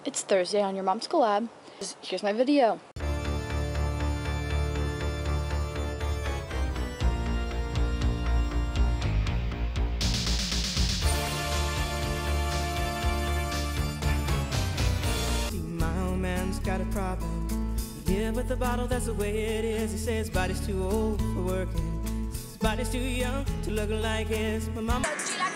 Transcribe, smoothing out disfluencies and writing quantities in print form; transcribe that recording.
It's Thursday on Your Mom's Collab. Here's my video. My old man's got a problem. He live with the bottle, that's the way it is. He says his body's too old for working. His body's too young to look like his. My mama.